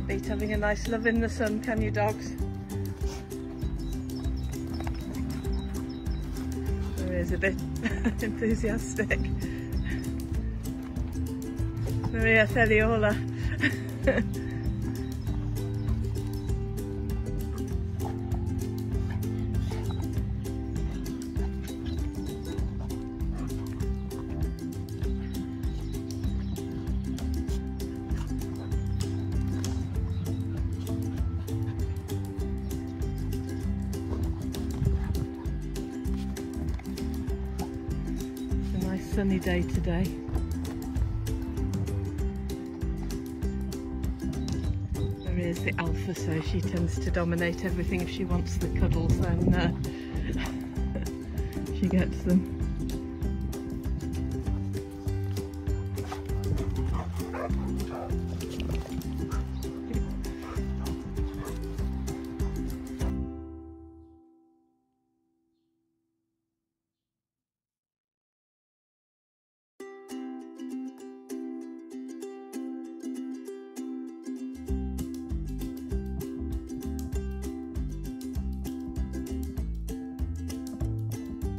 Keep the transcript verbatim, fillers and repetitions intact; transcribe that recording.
Beat having a nice love in the sun, can you, dogs? Maria's a bit enthusiastic. Maria Ferriola. Sunny day today. Maria's the alpha, so she tends to dominate everything. If she wants the cuddles, then uh, she gets them.